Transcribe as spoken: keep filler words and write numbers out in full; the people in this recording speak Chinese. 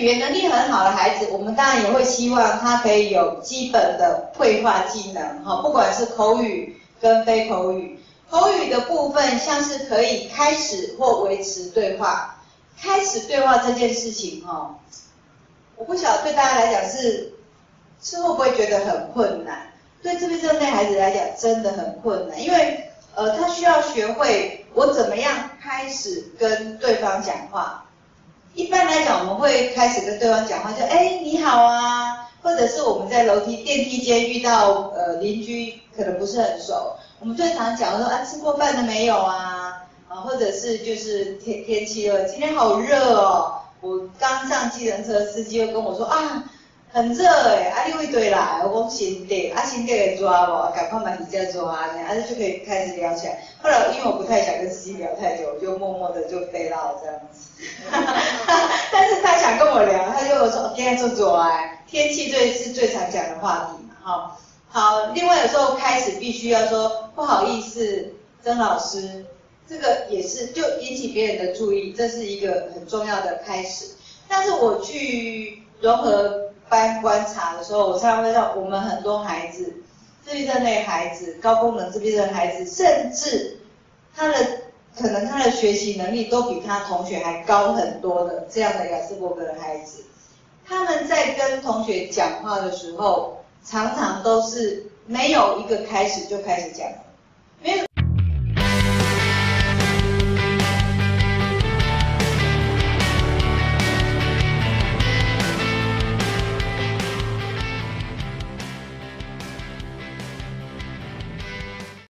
语言能力很好的孩子，我们当然也会希望他可以有基本的绘画技能，哈，不管是口语跟非口语。口语的部分像是可以开始或维持对话。开始对话这件事情，哈，我不晓得对大家来讲是是会不会觉得很困难？对自闭症类孩子来讲真的很困难，因为呃他需要学会我怎么样开始跟对方讲话。一般来讲，我们会开始跟对方讲话，就哎你好啊，或者是我们在楼梯电梯间遇到呃邻居可能不是很熟，我们最常讲说啊吃过饭了没有啊，啊或者是就是天天气热，今天好热哦，我刚上计程车，司机又跟我说啊很热哎，啊你会对啦，我讲新地，啊新地会抓不？赶快买底价抓啊，然后就可以开始聊起来。后来因为我不太想跟司机聊太久，我就默默的就飞到这样子。但是他想跟我聊，他就跟我说今天做做哎，天气最是最常讲的话题嘛，哈。好，另外有时候开始必须要说不好意思，曾老师，这个也是就引起别人的注意，这是一个很重要的开始。但是我去融合班观察的时候，我常常会到我们很多孩子，自闭症类孩子、高功能自闭症孩子，甚至他的可能他的学习能力都比他同学还高很多的这样的亚斯伯格的孩子，他们在跟同学讲话的时候，常常都是没有一个开始就开始讲，没有。